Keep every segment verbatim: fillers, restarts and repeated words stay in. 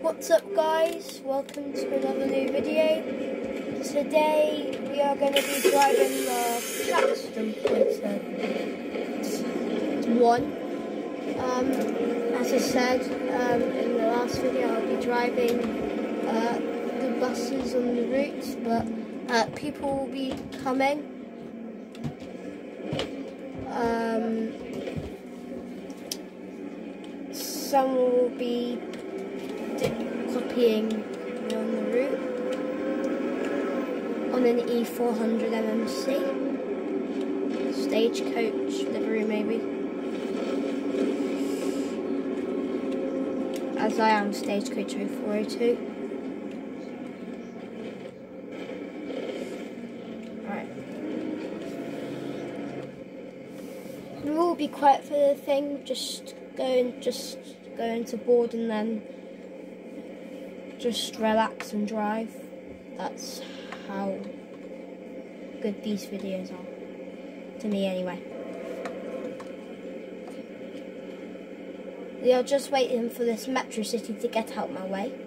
What's up guys, welcome to another new video. Today we are going to be driving the Plaxton pointer one. Um, as I said um, in the last video, I'll be driving uh, the buses on the route, but uh, people will be coming. Um, some will be copying on the route on an E four hundred M M C stagecoach livery, maybe, as I am stagecoach oh four oh two. Right, we will be quiet for the thing, just going just going to board and then just relax and drive. That's how good these videos are, to me anyway. We are just waiting for this metro city to get out my way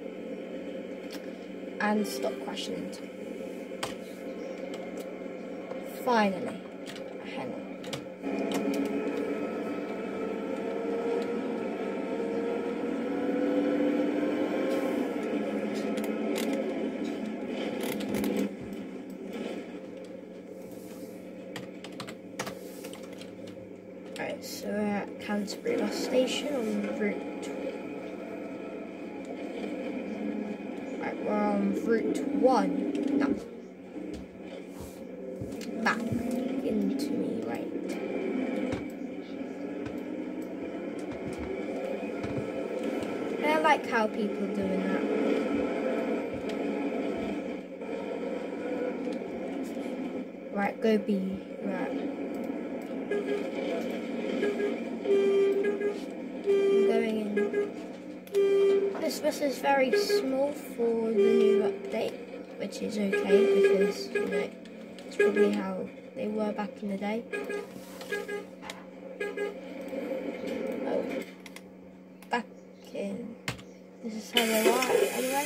and stop crashing into me. Finally. Hang on. Right, so we're at Canterbury bus station on route. Right, we're on route one. No. Back into me, right. I like how people are doing that. Right, go B. Right. This bus is very small for the new update, which is okay because, you know, it's probably how they were back in the day. Oh, back in. This is how they were anyway.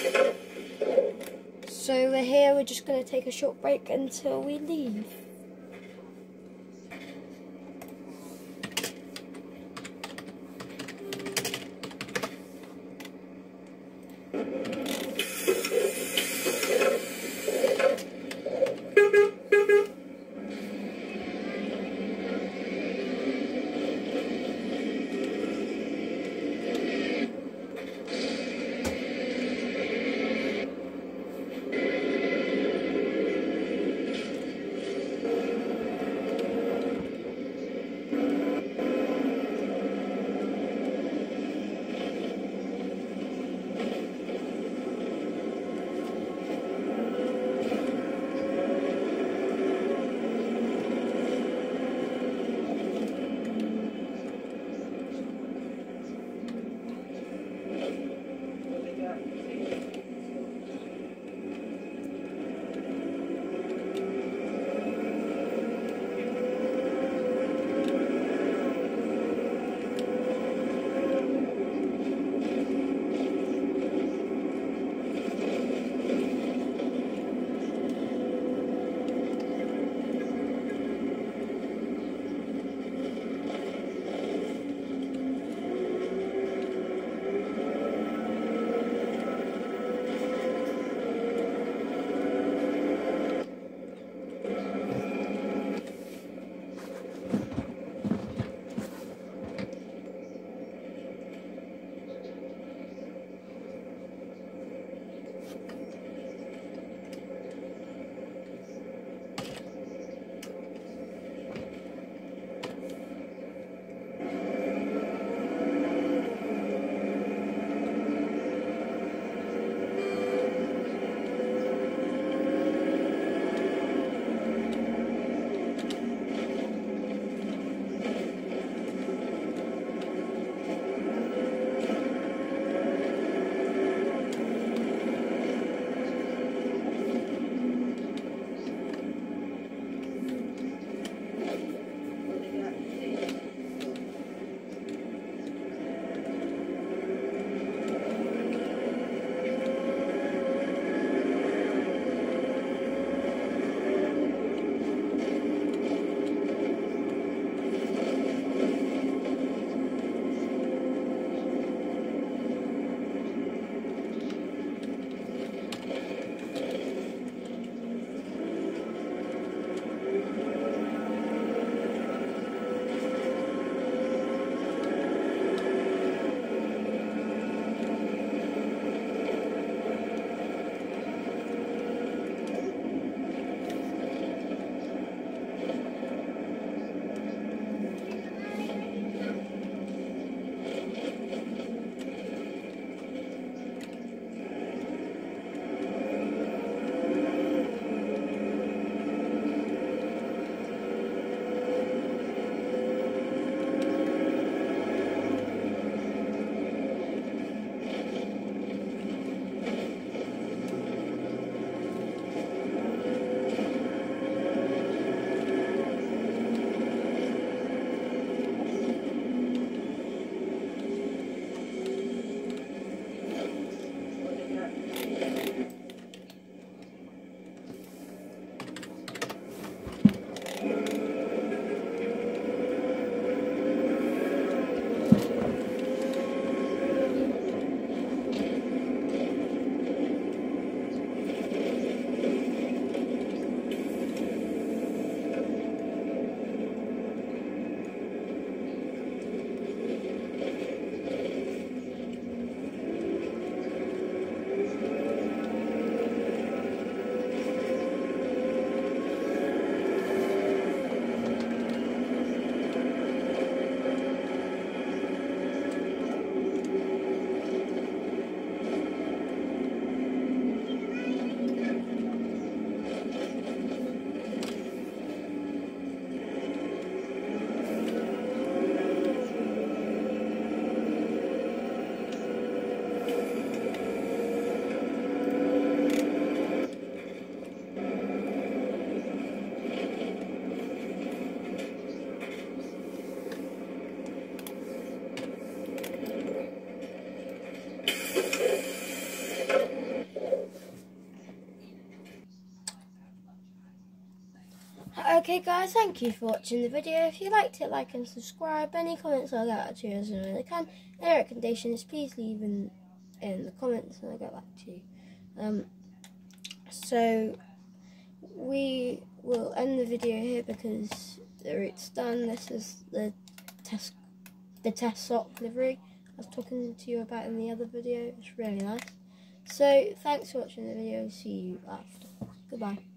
So we're here, we're just going to take a short break until we leave. Okay guys, thank you for watching the video. If you liked it, like and subscribe. Any comments I'll get back to you as soon as I can. Any recommendations, please leave in, in the comments and I'll get back to you. Um, so, we will end the video here because the route's done. This is the test, the test sock livery I was talking to you about in the other video. It's really nice. So, thanks for watching the video. See you after. Goodbye.